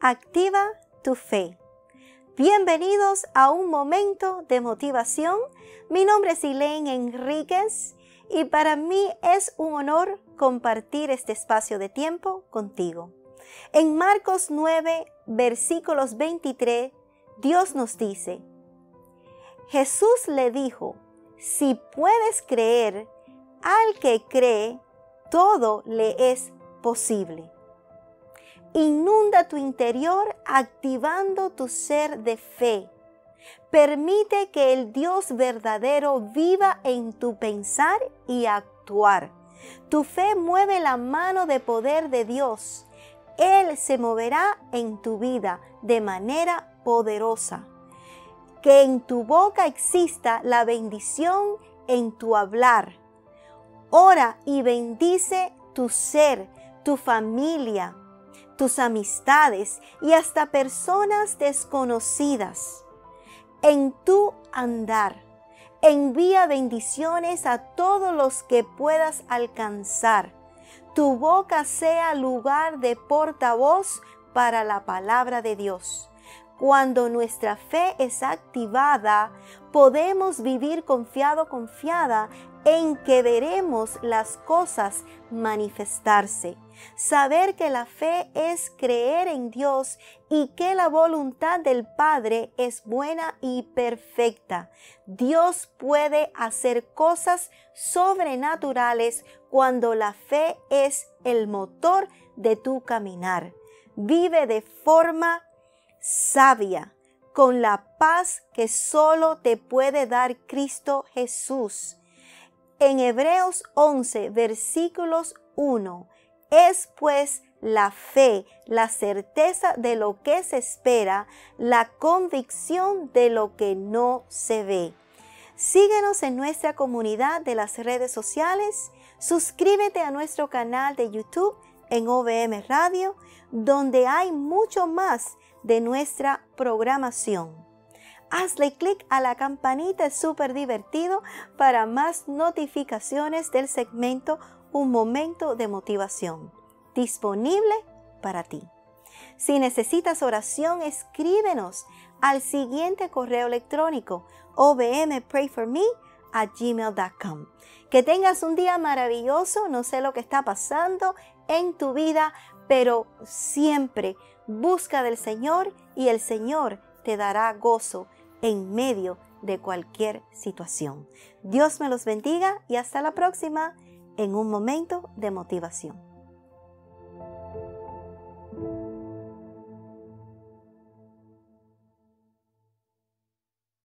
Activa tu fe. Bienvenidos a un momento de motivación. Mi nombre es Elaine Enríquez y para mí es un honor compartir este espacio de tiempo contigo. En Marcos 9, versículos 23, Dios nos dice: Jesús le dijo, si puedes creer, al que cree, todo le es posible. Inunda tu interior activando tu ser de fe. Permite que el Dios verdadero viva en tu pensar y actuar. Tu fe mueve la mano de poder de Dios. Él se moverá en tu vida de manera poderosa. Que en tu boca exista la bendición en tu hablar. Ora y bendice tu ser, tu familia, tus amistades y hasta personas desconocidas. En tu andar, envía bendiciones a todos los que puedas alcanzar. Tu boca sea lugar de portavoz para la palabra de Dios. Cuando nuestra fe es activada, podemos vivir confiada en que veremos las cosas manifestarse. Saber que la fe es creer en Dios y que la voluntad del Padre es buena y perfecta. Dios puede hacer cosas sobrenaturales cuando la fe es el motor de tu caminar. Vive de forma sabia, con la paz que solo te puede dar Cristo Jesús. En Hebreos 11, versículos 1, es pues la fe, la certeza de lo que se espera, la convicción de lo que no se ve. Síguenos en nuestra comunidad de las redes sociales, suscríbete a nuestro canal de YouTube en OVM Radio, donde hay mucho más de nuestra programación. Hazle clic a la campanita, es súper divertido, para más notificaciones del segmento Un Momento de Motivación, disponible para ti. Si necesitas oración, escríbenos al siguiente correo electrónico ovmprayforme@gmail.com. Que tengas un día maravilloso. No sé lo que está pasando en tu vida, pero siempre busca del Señor y el Señor te dará gozo en medio de cualquier situación. Dios me los bendiga y hasta la próxima en Un Momento de Motivación.